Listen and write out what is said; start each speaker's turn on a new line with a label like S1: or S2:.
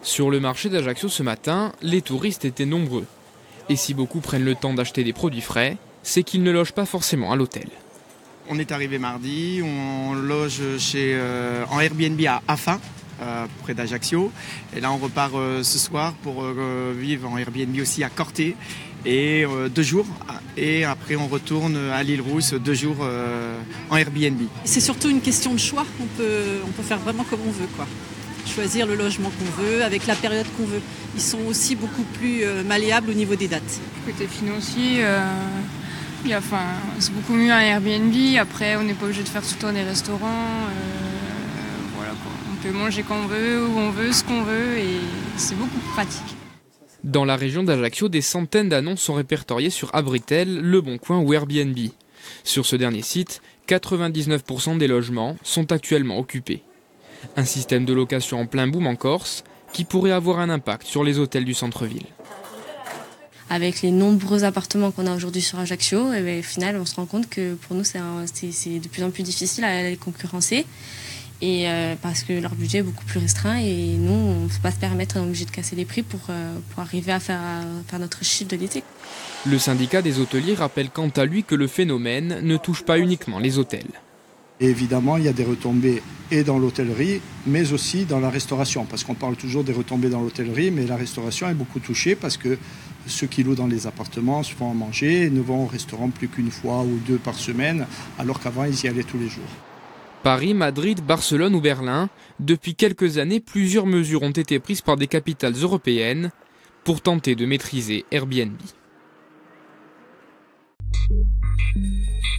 S1: Sur le marché d'Ajaccio ce matin, les touristes étaient nombreux. Et si beaucoup prennent le temps d'acheter des produits frais, c'est qu'ils ne logent pas forcément à l'hôtel.
S2: On est arrivé mardi, on loge en Airbnb à Affin, près d'Ajaccio. Et là on repart ce soir pour vivre en Airbnb aussi à Corté. Et 2 jours. Et après on retourne à l'île Rousse 2 jours en Airbnb.
S3: C'est surtout une question de choix. On peut faire vraiment comme on veut, quoi. Choisir le logement qu'on veut, avec la période qu'on veut. Ils sont aussi beaucoup plus malléables au niveau des dates.
S4: Côté financier, c'est beaucoup mieux un Airbnb. Après, on n'est pas obligé de faire tout le temps des restaurants. Voilà, quoi. On peut manger quand on veut, où on veut, ce qu'on veut, et c'est beaucoup plus pratique.
S1: Dans la région d'Ajaccio, des centaines d'annonces sont répertoriées sur Abritel, Le Bon Coin ou Airbnb. Sur ce dernier site, 99% des logements sont actuellement occupés. Un système de location en plein boom en Corse qui pourrait avoir un impact sur les hôtels du centre-ville.
S5: Avec les nombreux appartements qu'on a aujourd'hui sur Ajaccio, au final, on se rend compte que pour nous, c'est de plus en plus difficile à les concurrencer. Et parce que leur budget est beaucoup plus restreint et nous, on ne peut pas se permettre, on est obligé de casser les prix pour arriver à faire notre chiffre de l'été.
S1: Le syndicat des hôteliers rappelle quant à lui que le phénomène ne touche pas uniquement les hôtels.
S6: Et évidemment, il y a des retombées et dans l'hôtellerie, mais aussi dans la restauration. Parce qu'on parle toujours des retombées dans l'hôtellerie, mais la restauration est beaucoup touchée parce que ceux qui louent dans les appartements se font à manger et ne vont au restaurant plus qu'une fois ou 2 par semaine, alors qu'avant, ils y allaient tous les jours.
S1: Paris, Madrid, Barcelone ou Berlin, depuis quelques années, plusieurs mesures ont été prises par des capitales européennes pour tenter de maîtriser Airbnb.